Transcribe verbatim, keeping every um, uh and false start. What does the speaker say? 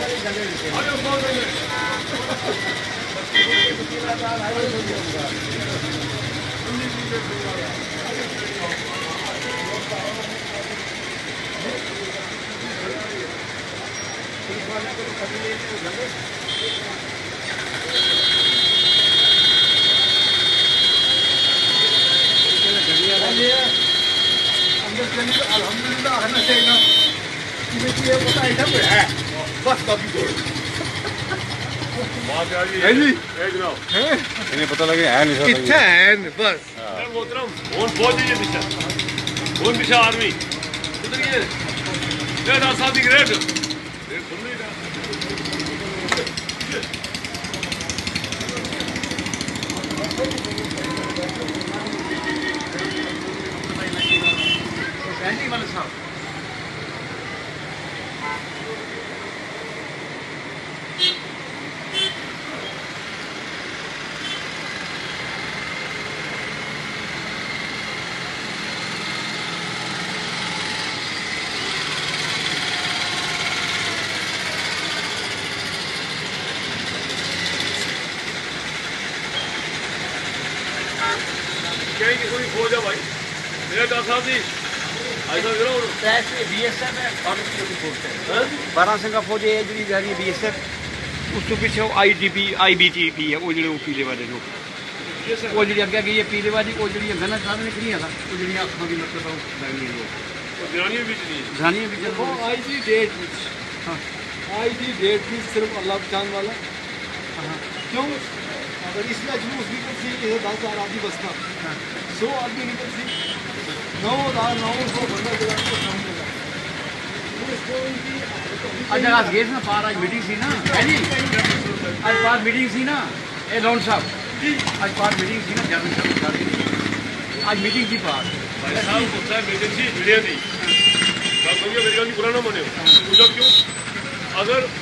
अल्हम्दुलिल्लाह है ना चाहिए ये पता है सब है बस कभी छोड़ बात आ गई है जी एक ना है इन्हें पता लगे है नहीं सर कितना है बस सर मोहतरम फोन पहुंच गई है दिशा फोन दिशा आर्मी उधर ये रेड आसादी ग्रेड रेड सुन नहीं रहा पहली वाले साहब क्या कि कोई खो जा भाई मेरा डॉक्टर साहब जी बारह सिंह फौज है जी बी एस एफ उस तो पिछले I T P I B T P है वो जो पीले वाले जो वो जी अगे गई है पीले वाली वो जी गन्ना साथ निकली है वो जी अखों की मतलब आई दी डेट हाँ आई दी डेट भी सिर्फ अल्लाह पहचान वाला हाँ क्यों अगर इसमें जुलूस निकल सी दस हज़ार आदमी बसता सौ आदमी निकल सी नौ हज़ार नौ सौ बंदा जगह आज आज गए ना पार आज मीटिंग सी ना है जी आज पार मीटिंग सी ना ए लॉन्ड साहब आज पार मीटिंग सी ना जनरल साहब आज मीटिंग थी पार भाई साहब कुछ मीटिंग सी वीडियो थी सब मेरी गल पुराना मने पूछो क्यों अगर